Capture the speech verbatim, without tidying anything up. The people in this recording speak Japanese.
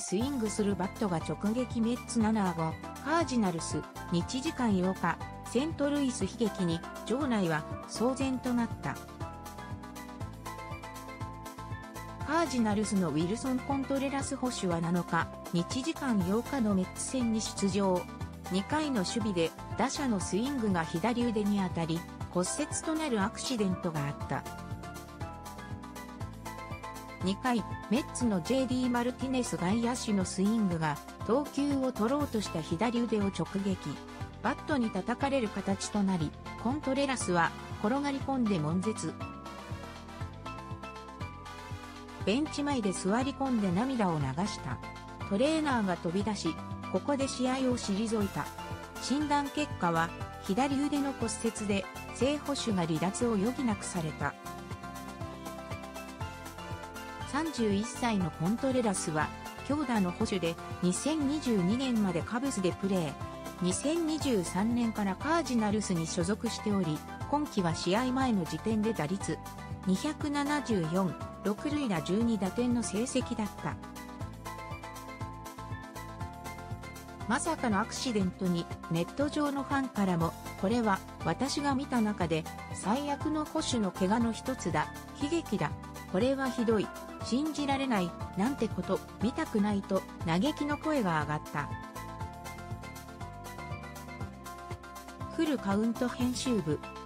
スイングするバットが直撃。メッツななたいご、カージナルス、日時間ようか、セントルイス悲劇に、場内は騒然となった。カージナルスのウィルソン・コントレラス捕手はなのか、日時間ようかのメッツ戦に出場。にかいの守備で打者のスイングが左腕に当たり、骨折となるアクシデントがあった。にかい、メッツの ジェーディー マルティネス外野手のスイングが、投球を取ろうとした左腕を直撃。バットに叩かれる形となり、コントレラスは転がり込んで悶絶。ベンチ前で座り込んで涙を流した。トレーナーが飛び出し、ここで試合を退いた。診断結果は、左腕の骨折で、正捕手が離脱を余儀なくされた。さんじゅういっさいのコントレラスは、強打の捕手で、にせんにじゅうにねんまでカブスでプレー。にせんにじゅうさんねんからカージナルスに所属しており、今季は試合前の時点で打率にななよん、ろく塁打じゅうに打点の成績だった。まさかのアクシデントにネット上のファンからも、これは私が見た中で最悪の捕手の怪我の一つだ、悲劇だ、これはひどい、信じられない、なんてこと、見たくないと嘆きの声が上がった。フルカウント編集部